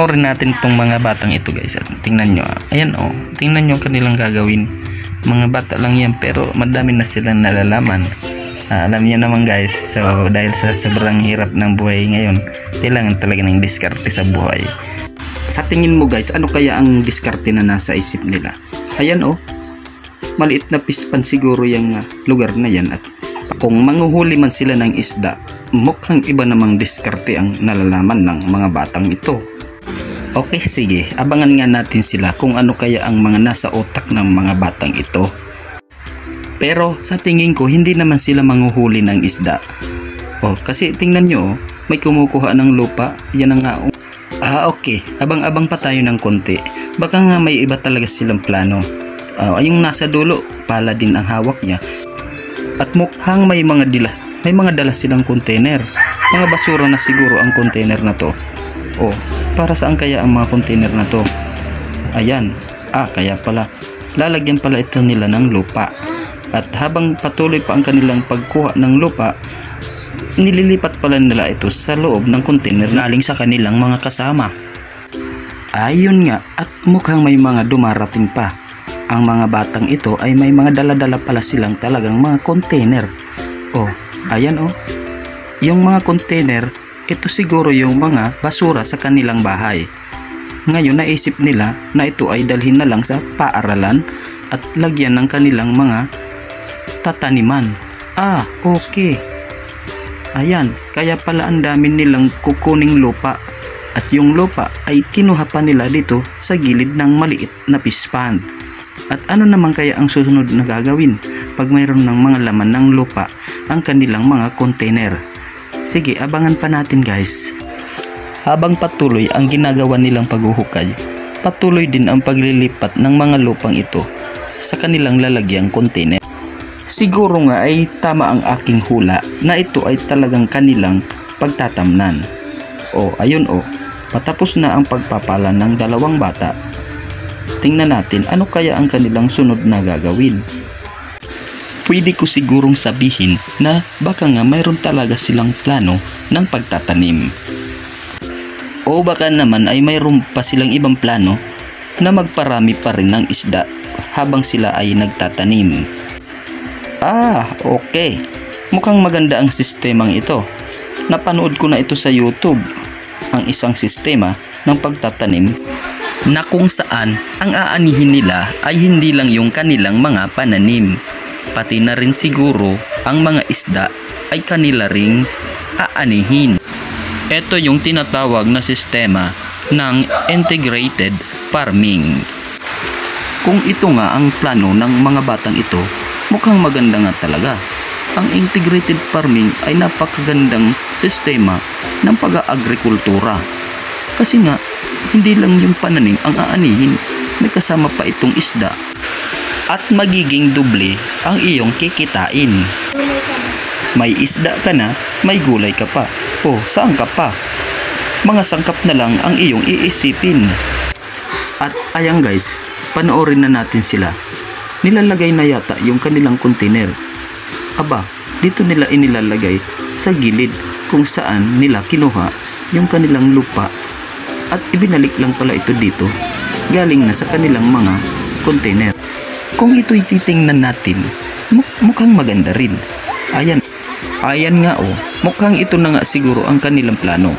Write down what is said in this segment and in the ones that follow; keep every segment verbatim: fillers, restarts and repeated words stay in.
Panoorin natin itong mga batang ito guys. At tingnan nyo. Ayan oh. Tingnan nyo kanilang gagawin. Mga bata lang yan pero madami na silang nalalaman. Uh, alam niyo naman guys. So dahil sa sobrang hirap ng buhay ngayon, kailangan talaga ng diskarte sa buhay. Sa tingin mo guys, ano kaya ang diskarte na nasa isip nila? Ayan oh. Maliit na pispan siguro yung uh, lugar na yan. At kung manghuhuli man sila ng isda, mukhang iba namang diskarte ang nalalaman ng mga batang ito. Okay, sige, abangan nga natin sila kung ano kaya ang mga nasa utak ng mga batang ito. Pero sa tingin ko, hindi naman sila manghuhuli ng isda. Oh, kasi tingnan nyo, oh, may kumukuha ng lupa. Yan na nga. Oh. Ah, okay, abang-abang pa tayo ng konti. Baka nga may iba talaga silang plano. Uh, yung nasa dulo, pala din ang hawak niya. At mukhang may mga dila, may mga dala silang container. Mga basura na siguro ang container na to. Oh, para saan kaya ang mga container na to? Ayan. Ah, kaya pala. Lalagyan pala ito nila ng lupa. At habang patuloy pa ang kanilang pagkuha ng lupa, nililipat pala nila ito sa loob ng container galing sa kanilang mga kasama. Ayun nga, at mukhang may mga dumarating pa. Ang mga batang ito ay may mga dala-dala pala silang talagang mga container. Oh, ayan oh. Yung mga container, ito siguro yung mga basura sa kanilang bahay. Ngayon naisip nila na ito ay dalhin na lang sa paaralan at lagyan ng kanilang mga tataniman. Ah, okay. Ayan, kaya pala ang dami nilang kukuning lupa. At yung lupa ay kinuha pa nila dito sa gilid ng maliit na pispan. At ano naman kaya ang susunod na gagawin pag mayroon ng mga laman ng lupa ang kanilang mga container? Sige, abangan pa natin guys. Habang patuloy ang ginagawa nilang paghuhukay, patuloy din ang paglilipat ng mga lupang ito sa kanilang lalagyang container. Siguro nga ay tama ang aking hula na ito ay talagang kanilang pagtatamnan. O ayun o, patapos na ang pagpapala ng dalawang bata. Tingnan natin ano kaya ang kanilang sunod na gagawin. Pwede ko sigurong sabihin na baka nga mayroon talaga silang plano ng pagtatanim. O baka naman ay mayroon pa silang ibang plano na magparami pa rin ng isda habang sila ay nagtatanim. Ah, okay. Mukhang maganda ang sistemang ito. Napanood ko na ito sa YouTube. Ang isang sistema ng pagtatanim na kung saan ang aanihin nila ay hindi lang yung kanilang mga pananim, pati na rin siguro ang mga isda ay kanila ring aanihin. Ito yung tinatawag na sistema ng integrated farming. Kung ito nga ang plano ng mga batang ito, mukhang maganda nga talaga. Ang integrated farming ay napakagandang sistema ng pag-aagrikultura. Kasi nga, hindi lang yung pananim ang aanihin, may kasama pa itong isda. At magiging doble ang iyong kikitain. May isda ka na, may gulay ka pa. O, saan ka pa? Mga sangkap na lang ang iyong iisipin. At ayan guys, panoorin na natin sila. Nilalagay na yata yung kanilang container. Aba, dito nila inilalagay sa gilid kung saan nila kinuha yung kanilang lupa. At ibinalik lang pala ito dito, galing na sa kanilang mga container. Kung ito'y titingnan natin, muk mukhang maganda rin. Ayan, ayan nga oh, mukhang ito na nga siguro ang kanilang plano.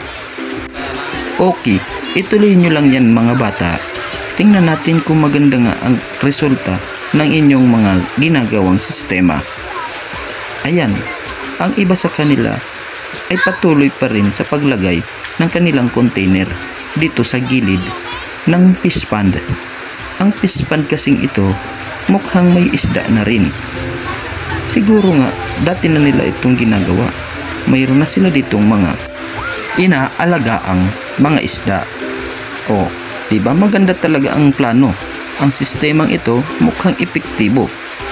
Okay, ituloy nyo lang yan mga bata. Tingnan natin kung maganda nga ang resulta ng inyong mga ginagawang sistema. Ayan, ang iba sa kanila ay patuloy pa rin sa paglagay ng kanilang container dito sa gilid ng fish pond. Ang fish pond kasing ito mukhang may isda na rin. Siguro nga dati na nila itong ginagawa. Mayroon na sila ditong mga inaalagaang mga isda. O, diba maganda talaga ang plano. Ang sistemang ito mukhang epektibo.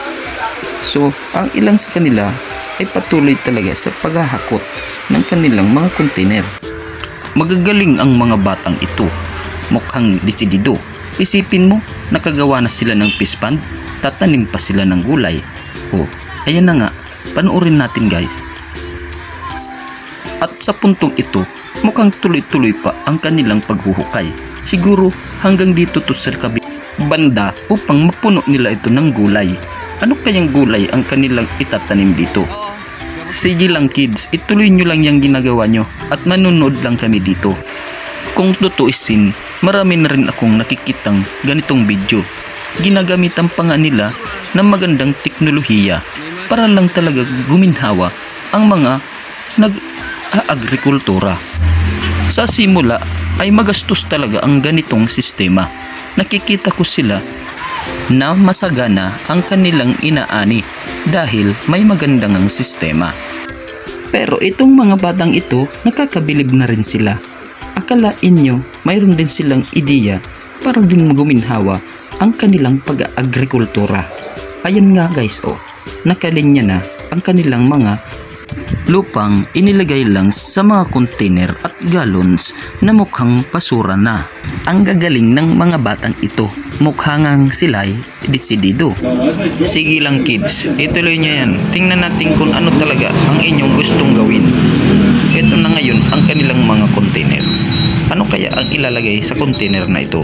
So, ang ilang sa kanila ay patuloy talaga sa paghahakot ng kanilang mga container. Magagaling ang mga batang ito. Mukhang desidido. Isipin mo, nakagawa na sila ng fish pond, tatanim pa sila ng gulay. O, ayan na nga, panoorin natin guys. At sa puntong ito, mukhang tuloy-tuloy pa ang kanilang paghuhukay. Siguro hanggang dito to sa kabilang banda upang mapuno nila ito ng gulay. Ano kayang gulay ang kanilang itatanim dito? Sige lang kids, ituloy nyo lang yung ginagawa nyo at manunod lang kami dito. Kung tutuisin, marami na rin akong nakikitang ganitong video. Ginagamitan pa nga nila ng magandang teknolohiya para lang talaga guminhawa ang mga nag-agrikultura. Sa simula ay magastos talaga ang ganitong sistema. Nakikita ko sila na masagana ang kanilang inaani dahil may magandang ang sistema. Pero itong mga batang ito, nakakabilib na rin sila. Akalain nyo mayroon din silang ideya para din guminhawa ang kanilang pag-agrikultura. Ayan nga guys, oh, nakalinya na ang kanilang mga lupang inilagay lang sa mga container at gallons na mukhang basura na. Ang gagaling ng mga batang ito, mukhang sila'y desidido. Sige lang kids, ituloy nyo yan. Tingnan natin kung ano talaga ang inyong gustong gawin. Ito na ngayon ang kanilang mga container. Ano kaya ang ilalagay sa container na ito?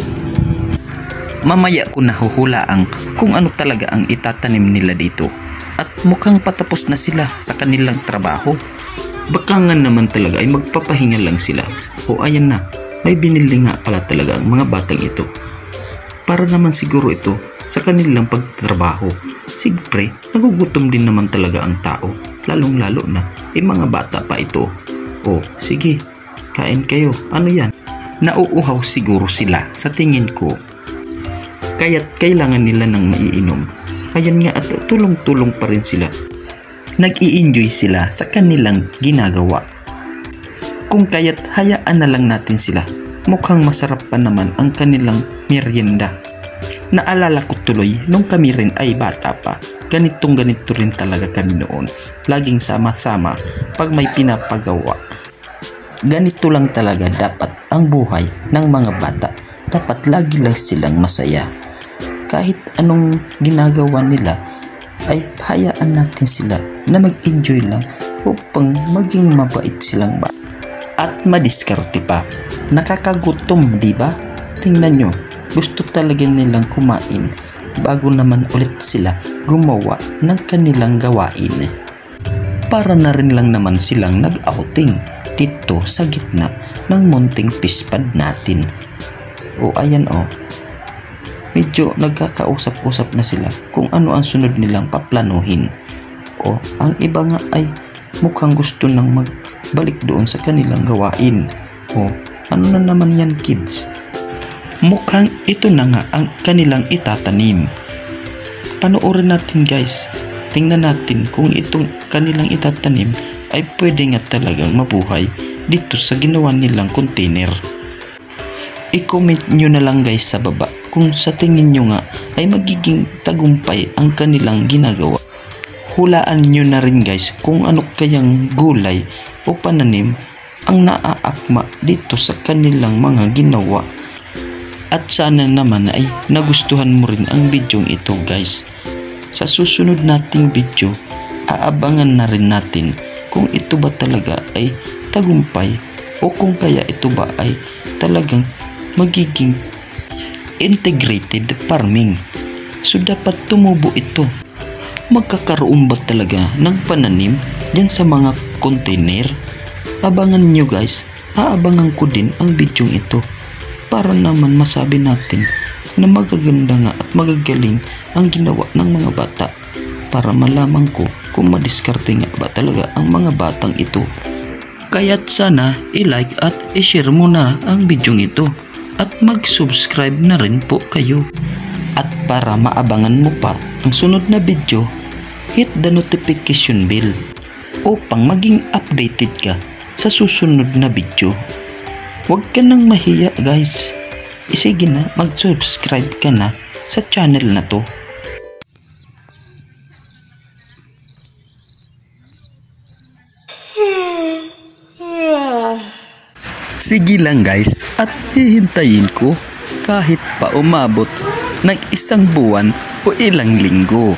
Mamaya ko nahuhulaan kung ano talaga ang itatanim nila dito. At mukhang patapos na sila sa kanilang trabaho. Baka nga naman talaga ay magpapahinga lang sila. O ayan na, may binili nga pala talaga ang mga batang ito. Para naman siguro ito sa kanilang pagtatrabaho. Siyempre, nagugutom din naman talaga ang tao. Lalong lalo na, eh mga bata pa ito. O sige, kain kayo. Ano yan? Nauuhaw siguro sila sa tingin ko. Kaya't kailangan nila ng maiinom. Ayan nga at tulong-tulong pa rin sila. Nag-i-enjoy sila sa kanilang ginagawa. Kung kaya't hayaan na lang natin sila. Mukhang masarap pa naman ang kanilang merienda. Naalala ko tuloy nung kami rin ay bata pa. Ganitong ganito rin talaga kami noon. Laging sama-sama pag may pinapagawa. Ganito lang talaga dapat ang buhay ng mga bata. Dapat lagi lang silang masaya. Kahit anong ginagawa nila ay hayaan natin sila na mag-enjoy lang upang maging mabait silang ba at madiskarte pa. Nakakagutom, di ba? Tingnan nyo, gusto talaga nilang kumain bago naman ulit sila gumawa ng kanilang gawain. Para na rin lang naman silang nag-outing dito sa gitna ng munting pispad natin. O ayan o, medyo nagkakausap-usap na sila kung ano ang sunod nilang paplanuhin. O ang iba nga ay mukhang gusto nang magbalik doon sa kanilang gawain. O ano na naman yan kids? Mukhang ito na nga ang kanilang itatanim. Panoorin natin guys. Tingnan natin kung itong kanilang itatanim ay pwede nga talagang mabuhay dito sa ginawa nilang container. I-comment nyo na lang guys sa baba kung sa tingin nyo nga ay magiging tagumpay ang kanilang ginagawa. Hulaan nyo na rin guys kung ano kayang gulay o pananim ang naaakma dito sa kanilang mga ginawa. At sana naman ay nagustuhan mo rin ang video ito guys. Sa susunod nating video, aabangan na rin natin kung ito ba talaga ay tagumpay o kung kaya ito ba ay talagang magiging integrated farming. So dapat tumubo ito. Magkakaroon ba talaga ng pananim dyan sa mga container? Abangan nyo guys. Aabangan ko din ang video ito para naman masabi natin na magaganda nga at magagaling ang ginawa ng mga bata, para malaman ko kung madiskarte nga ba talaga ang mga batang ito. Kaya't sana i-like at i-share mo na ang video ito at mag-subscribe na rin po kayo. At para maabangan mo pa ang sunod na video, hit the notification bell upang maging updated ka sa susunod na video. Huwag ka nang mahiya guys. Isige na, mag-subscribe ka na sa channel na to. Sige lang guys, at hihintayin ko kahit pa umabot ng isang buwan o ilang linggo.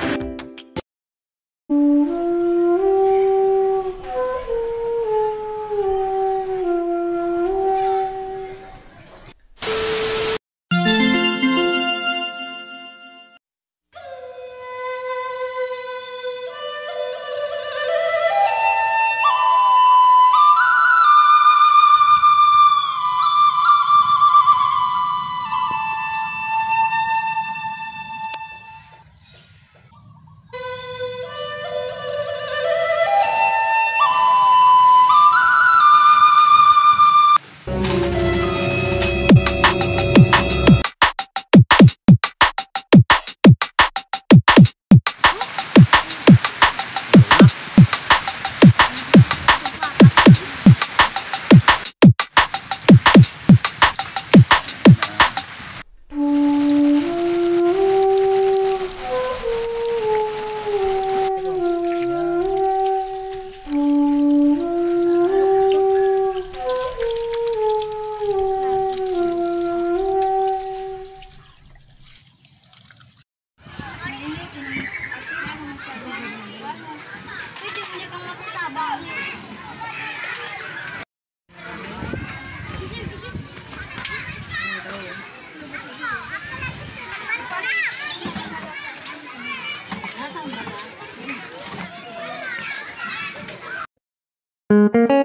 Thank you.